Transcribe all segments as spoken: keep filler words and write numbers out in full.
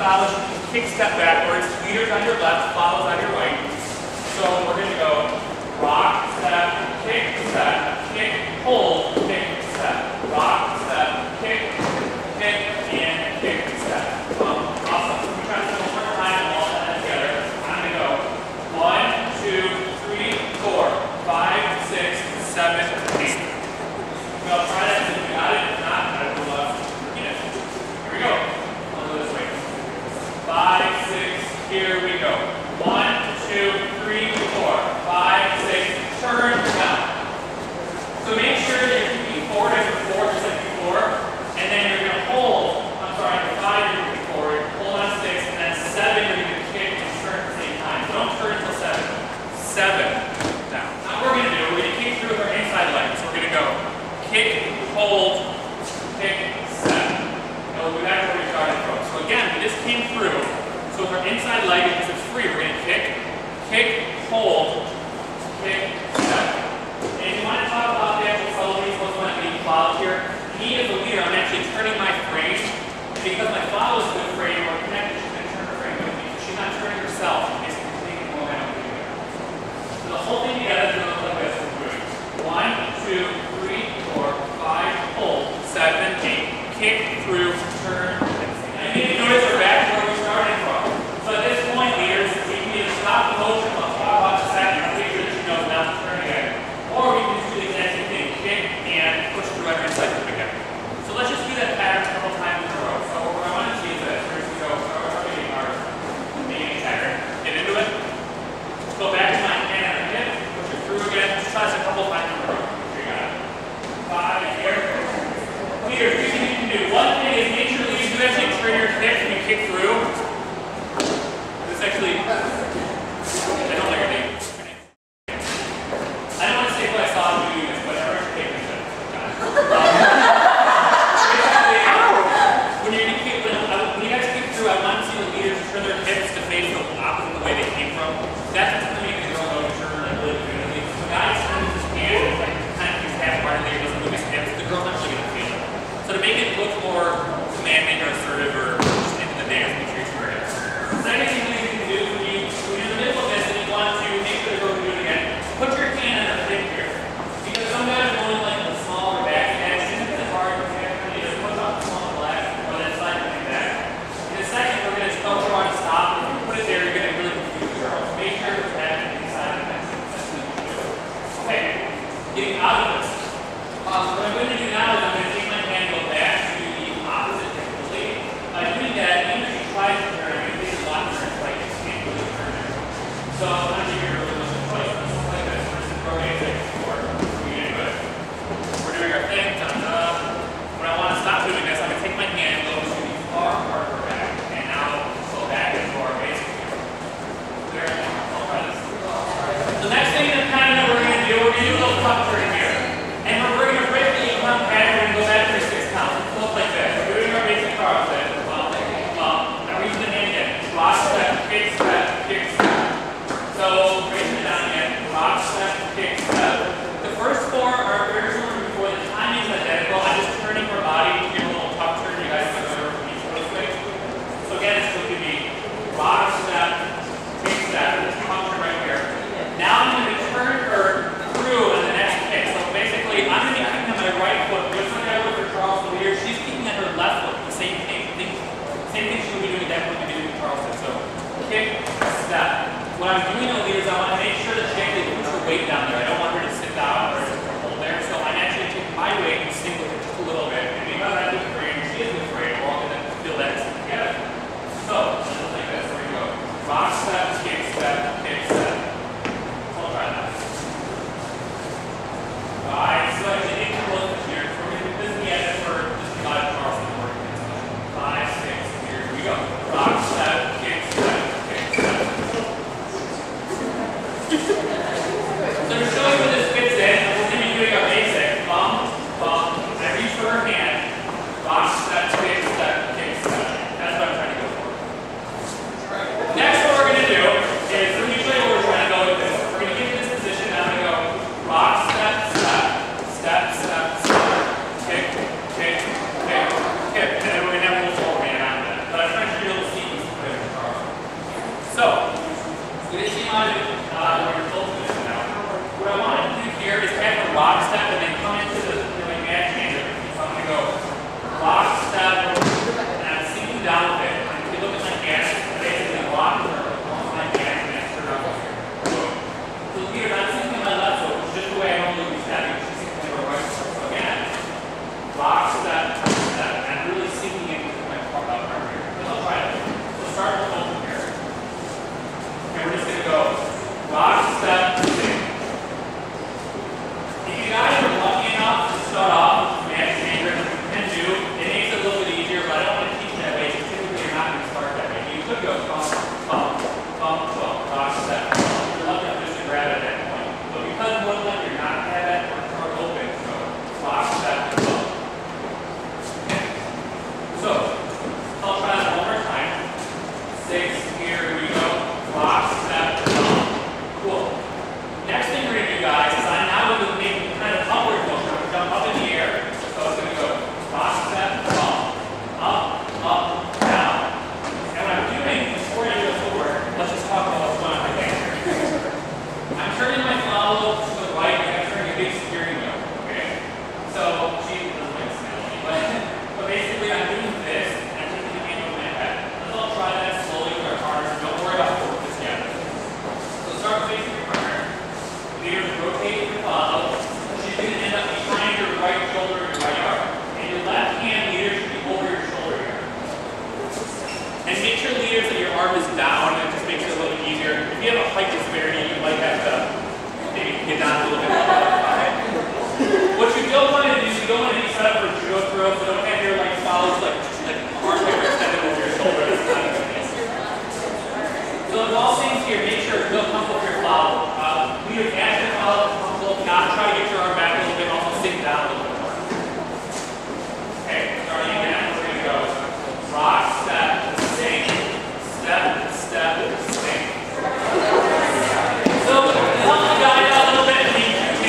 follows, kick, step backwards. Leaders on your left, follows on your right. So we're going to go rock, step, kick, step, kick, hold, kick, step. Rock, step, kick, kick, and kick, step. Um, awesome. So we're trying to do one more time and all that together. I'm going to go one, two, three, four, five, six, seven, eight. Now try that if you got it. If not, I will uh, repeat it. Here we go. I'll go this way. Five, six, here we go. One, two, three, four, five, six, turn down. So make sure that you're keeping forward as your four, just like before, and then you're going to hold. I'm sorry, for five, you're moving forward, hold on six, and then seven, you're going to kick and turn at the same time. So don't turn until seven. Seven. Now, now what we're going to do, we're going to kick through with our inside leg. So we're going to go kick, hold, kick, step. And we'll do that where we started from. So again, we just came through. So with our inside leg, because it's free, we're going to kick, kick, hold, kick, step. And if you want to talk about the actual subtle reasons what's going to be involved here, me as a leader, I'm actually turning my frame. And because my follow is a good frame, we're connected, she's going to turn her frame with me. She's not turning herself. She's basically taking momentum with me. So the whole thing together is going to look like this. We're doing one, two, three, four, five, hold, seven, eight. Kick, through, turn, and you need to notice we're back to where we started from. So at this point, leaders, we need to stop the motion. Let's talk about the uh, where you're full position now. What I want to do here is have a rock step and then come into the really mad changer. So I'm going to go rock step, and I'm sinking down a bit. And if you look at my gas, basically rock or almost my gas, and I turn up here. So here, I'm sinking my left foot, which is just the way I normally use that, because she's sinking my right foot. So again, rock step, step, and I'm really sinking into my front arm here. I'll try it. So start with open here. And we're just going to go rock, step, sink. If you guys are lucky enough to start off with match changer, which you can do, it makes it a little bit easier, but I don't want to teach that way. So typically you're not going to start that way. You could go bump, bump, bump, bump, rock, step, bump. If you're lucky enough just to grab it at that point. But because more than likely you're not going to have that, we're start open. So rock, step, bump. Okay. So I'll try that one more time. Six, here we go. Rock, step, bump. Cool. Next thing we're going to do, guys, is I'm now going to make kind of upward motion. I'm going to jump up in the air. So it's going to go rock, step, bump. Up, up, down. And what I'm doing, before I go forward, let's just talk about what's going on right there. I'm turning my throttle to the right, and I'm turning a big steering wheel. Okay? So, she doesn't like smelling, but, but basically I'm doing this, and I'm taking the hand over my head. Let's all try that slowly with our partners. Don't worry about forward this yet. So start facing your partner. Leaders rotate your throttle. She's going to end up behind your right shoulder, your right arm. And your left hand leader should be over your shoulder here. And make sure, leaders, that your arm is down. It just makes it a little easier. If you have a height disparity, you might have to maybe get down a little bit more. What you don't want to do is you don't want to be set up for judo throw, so don't have your like follows like like arm hair extended over your shoulder. So in all things here, make sure it's real comfortable for your follow. Uh, leaders, as your follow is comfortable, not try to get your arm back a little bit, also sink down a little bit more. Okay, starting again, we're going to go rock, step, sink, step, step, sink. So help the guy out a little bit and lead you.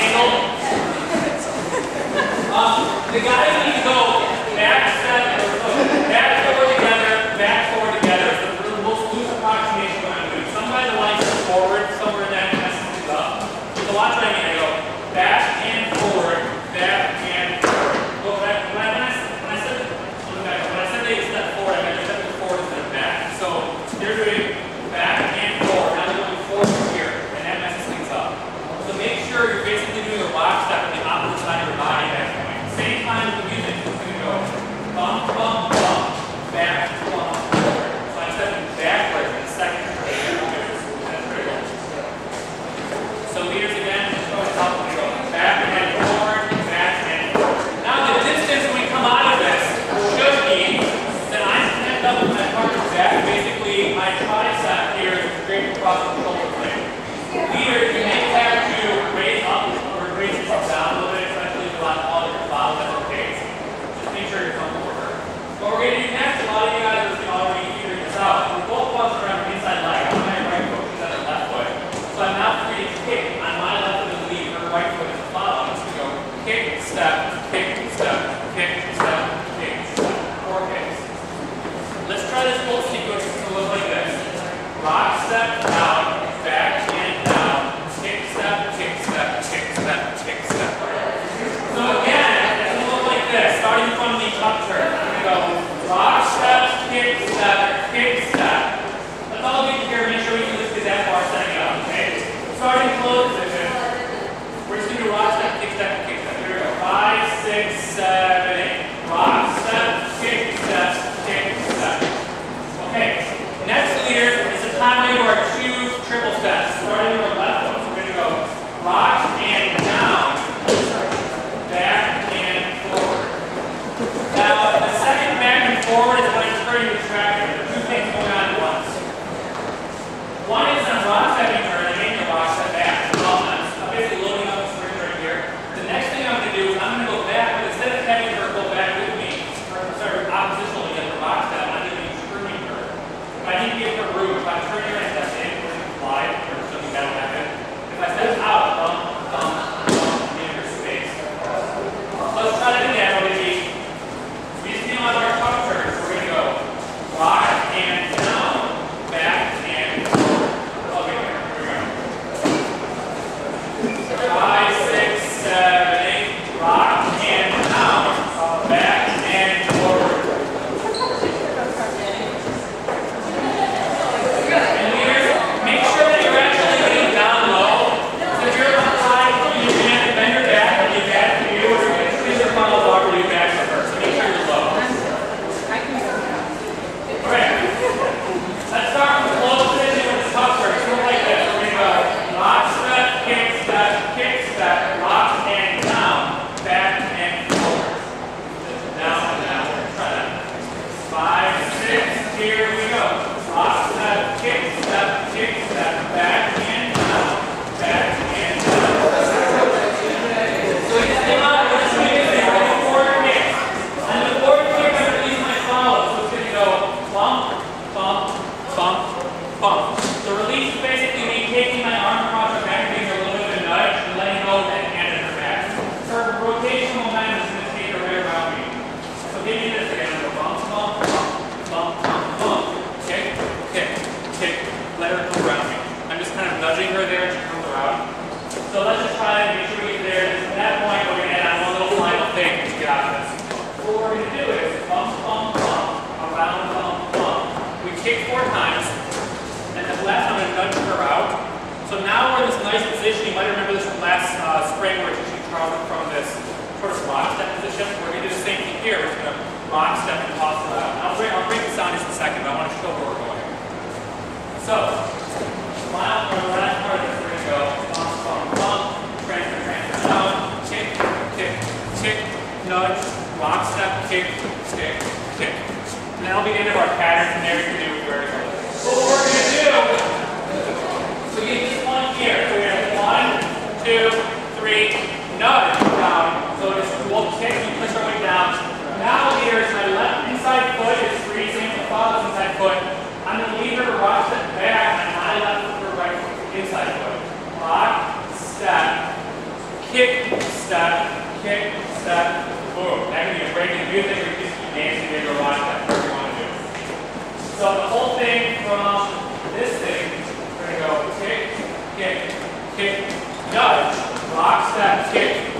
So let's just try and make sure we get there. At that point, we're going to add on one little final thing to get out of this. So what we're going to do is bump, bump, bump, around, bump, bump. We kick four times, and then last I'm going to nudge her out. So now we're in this nice position. You might remember this from last uh, spring where we're teaching Charleston from this sort of rock step position. We're going to do the same thing here. We're just going to rock step and toss it out. I'll bring, I'll bring this on just a second, but I want to show where we're going. So, smile for the last part of this. We're going to go bump, bump, bump, transfer, transfer, down, kick, kick, kick, nudge, rock step, kick, kick, kick. And that'll be the end of our pattern. From there we can do very well. So what we're going to do, so you get this one here. So we're going to have one, two, three, nudge down. So just we'll kick and push our way down. Now here is my left inside foot is freezing, the father's inside foot. I'm going to leave her to rock step back, and my left foot for right inside foot. Rock, step, kick, step, kick, step, boom. That can be a break in the music, or you just keep dancing there to rock step, whatever you want to do. So the whole thing from this thing, we're going to go kick, kick, kick, nudge, rock, step, kick,